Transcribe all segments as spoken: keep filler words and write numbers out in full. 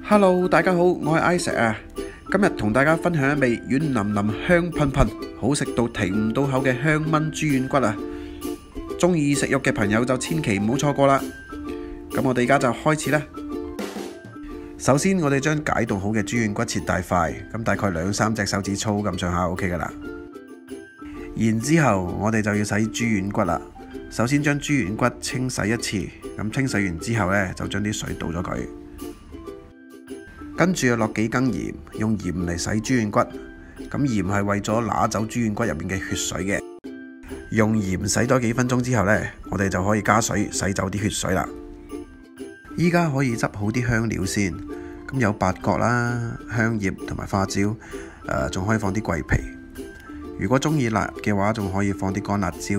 Hello， 大家好，我係 Isaac 啊。今日同大家分享一味軟腍腍、香噴噴、好食到停唔到口嘅香炆豬軟骨啊！中意食肉嘅朋友就千祈唔好錯過啦。咁我哋而家就開始啦。首先，我哋將解凍好嘅豬軟骨切大塊，咁大概兩三隻手指粗咁上下 OK 噶啦。然之後，我哋就要洗豬軟骨啦。首先將豬軟骨清洗一次，咁清洗完之後呢，就將啲水倒咗佢。跟住又落幾羹鹽，用鹽嚟洗豬軟骨。咁鹽係為咗拿走豬軟骨入面嘅血水嘅。用鹽洗咗幾分鐘之後呢，我哋就可以加水洗走啲血水啦。依家可以執好啲香料先，咁有八角啦、香葉同埋花椒，誒仲可以放啲桂皮。如果中意辣嘅話，仲可以放啲乾辣椒。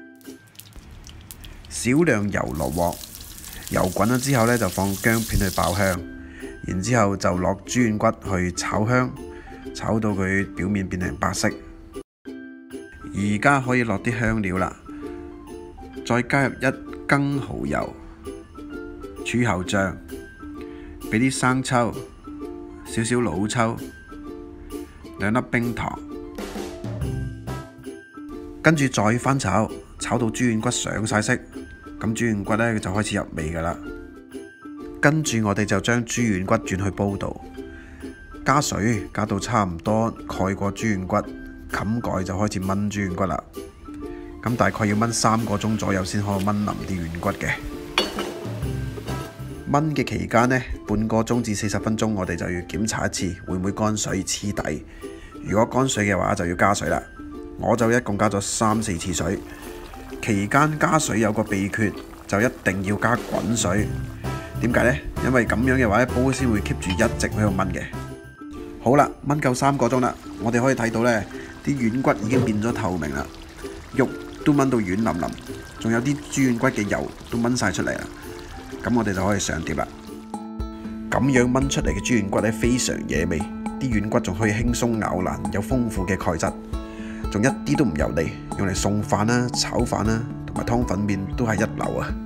少量油落鑊，油滾咗之後呢，就放薑片去爆香。然之後就落豬軟骨去炒香，炒到佢表面變成白色。而家可以落啲香料啦，再加入一羹蠔油、柱侯醬，俾啲生抽、少少老抽、兩粒冰糖，跟住再翻炒，炒到豬軟骨上晒色，咁豬軟骨呢就開始入味噶啦。跟住我哋就將豬軟骨轉去煲度，加水加到差唔多蓋過豬軟骨，冚蓋就開始炆豬軟骨啦。咁大概要炆三個鐘左右先可以炆腍啲軟骨嘅。炆嘅期間呢，半個鐘至四十分鐘，我哋就要檢查一次會唔會乾水黐底。如果乾水嘅話，就要加水啦。我就一共加咗三四次水。期間加水有個秘訣，就一定要加滾水。點解呢？因為咁樣嘅話，煲先會 keep 住一直喺度炆嘅。好啦，炆夠三個鐘啦，我哋可以睇到呢啲軟骨已經變咗透明啦，肉都炆到軟腍腍，仲有啲豬軟骨嘅油都炆晒出嚟啦。咁我哋就可以上碟啦。咁樣炆出嚟嘅豬軟骨咧非常惹味，啲軟骨仲可以輕鬆咬爛，有豐富嘅鈣質，仲一啲都唔油膩，用嚟餸飯啦、炒飯啦同埋湯粉麵都係一流啊！